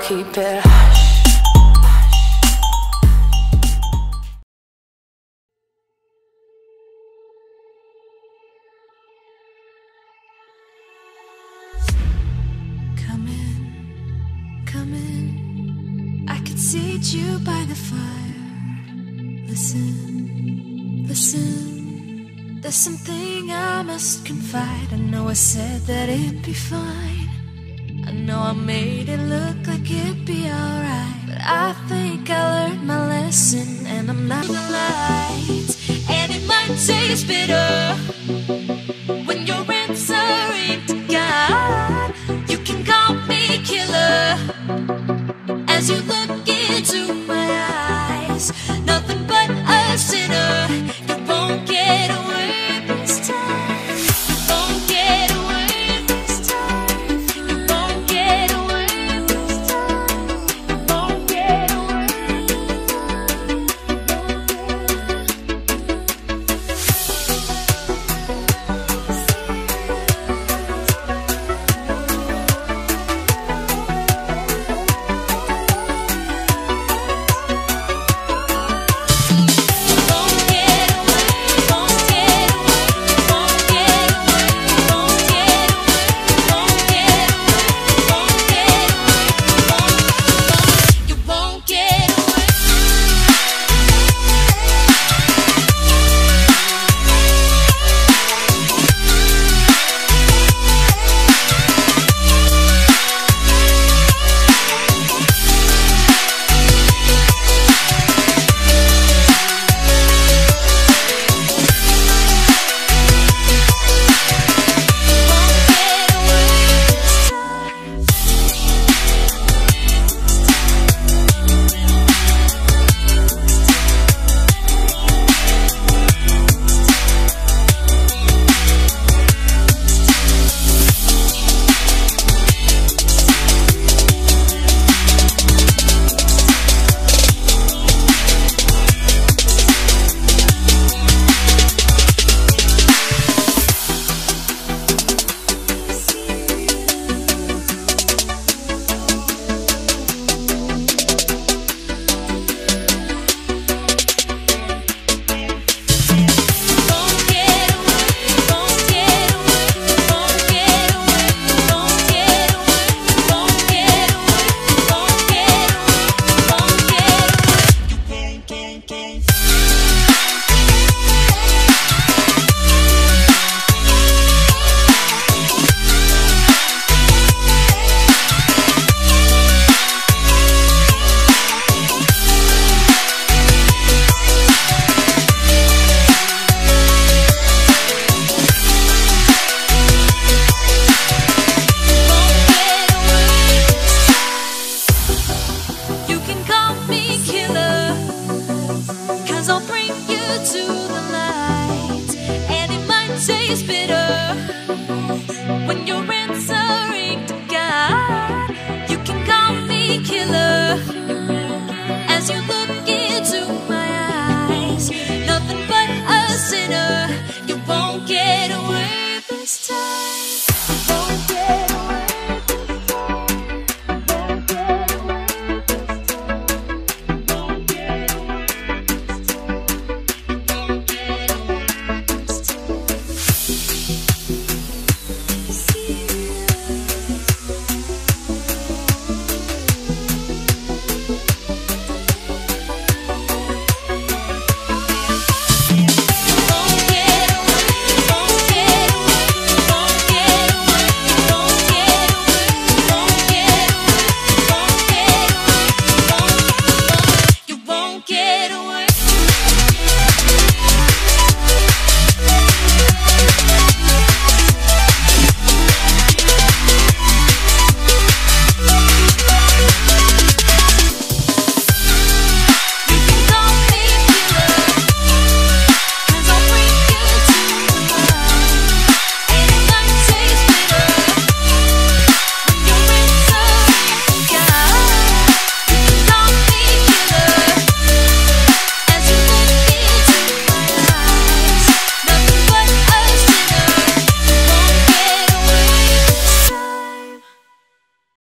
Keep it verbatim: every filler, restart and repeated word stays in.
keep it hush. Come in, come in. I could seat you by the fire. Listen, listen. There's something I must confide. I know I said that it'd be fine. I know I made it look like it'd be alright, but I think I learned my lesson, and I'm not the light. And it might taste bitter when you're answering to God. You can call me killer as you look into my eyes. Nothing but a sinner. You won't get away this time. You won't get away this time. You won't get away this time. You won't get away this time. Taste bitter when you're